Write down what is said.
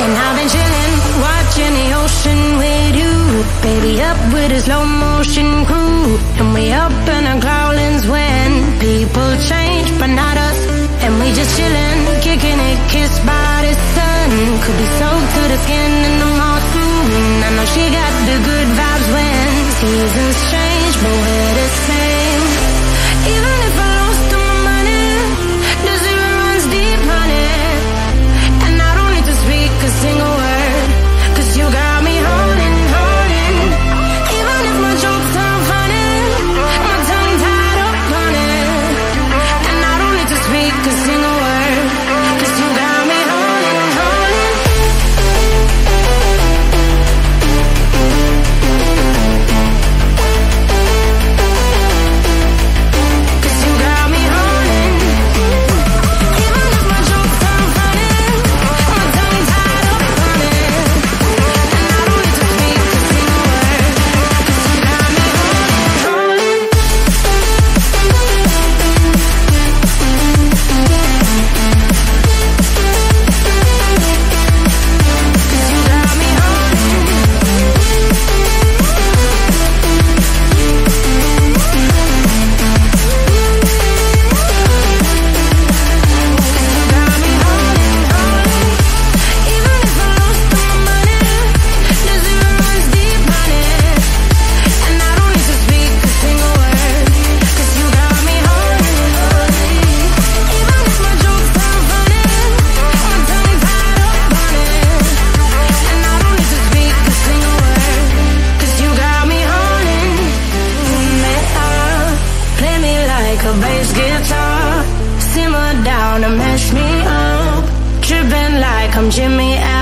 And I've been chillin', watching the ocean with you. Baby, up with a slow motion crew. And we up in our growlings when people change, but not us. And we just chillin', kicking it, kissed by the sun. Could be soaked to the skin in the monsoon. I know she got the good vibes when seasons change, but we're the same. Even if I lost all my money, the zero runs deep, honey. And I don't need to speak a single word, 'cause you got me holding, holding. Even if my jokes sound funny, my tongue tied up on it. And I don't need to speak a single word, 'cause you got me holding, holding. A bass guitar, simmer down and mash me up, tripping like I'm Jimmy Allen.